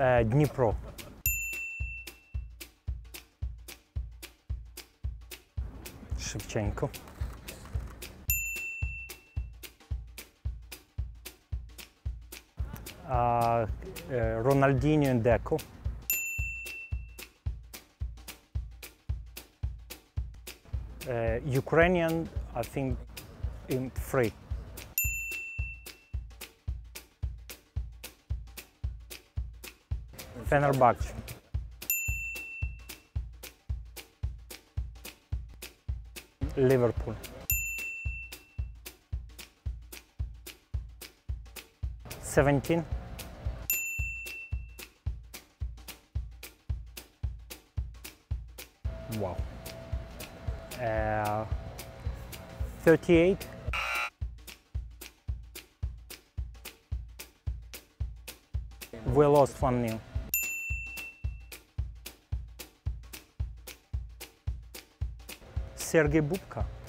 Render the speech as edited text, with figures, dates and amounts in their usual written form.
Dnipro. Shevchenko. Ronaldinho and Deco. Ukrainian, I think, in 3. Fenerbahce. Liverpool. $17. Wow. 38. We lost 1-0. Sergei Bubka.